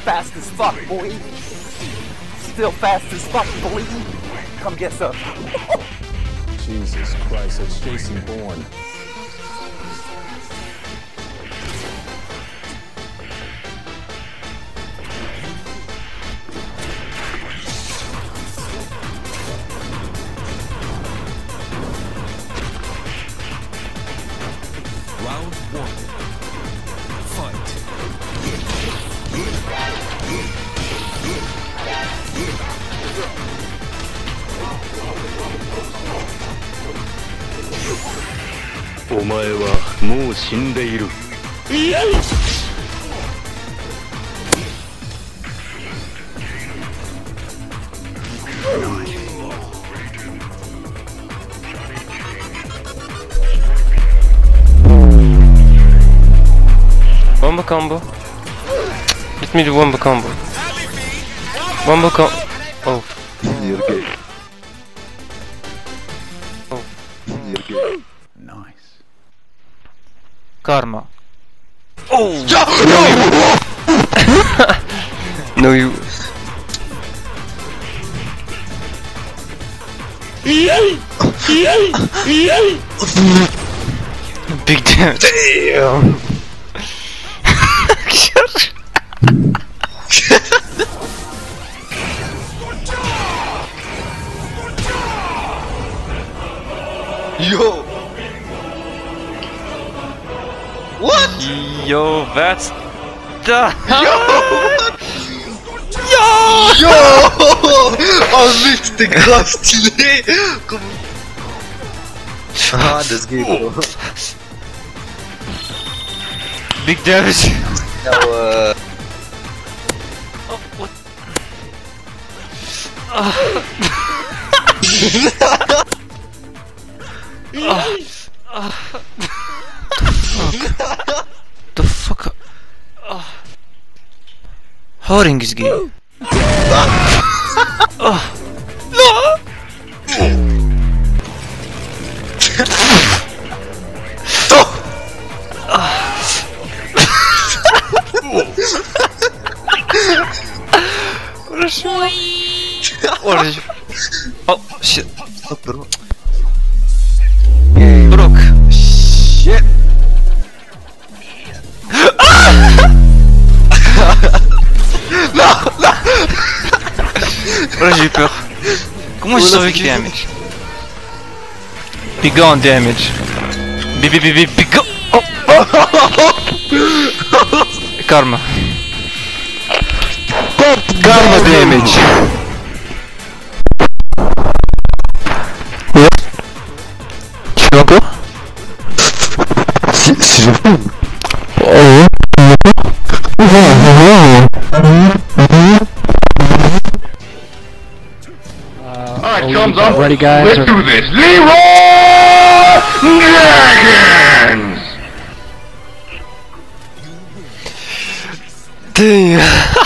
Fast as fuck, boy. Still fast as fuck, boy. Come get some. Jesus Christ, that's Jason Bourne. Round one. Fight. お前はもう死んでいる。 Wombo combo. Let me do wombo combo. Wombo combo. Oh. You're gay. Oh. You're gay. Nice. Karma. Oh! No, you. Big damn. Damn. Yo! What? Yo, that's the. Yo! Oh mec, c'était grave stylé! Comment... Ah, das geht so. Big damage. No, Oh, what? The fuck? Hoarding is gay. No! What is What is Oh shit. Stop, bro. Brooke. Shit! Non! Non! Oh, j'ai eu peur. Comment j'ai survécu damage? Big on damage. Big on. Oh. Karma. Karma damage. Ouais. Tu fais encore? Si je fais. Oh. Alright, thumbs up. Ready, guys? Let's do this. Leroy Dragons! Damn.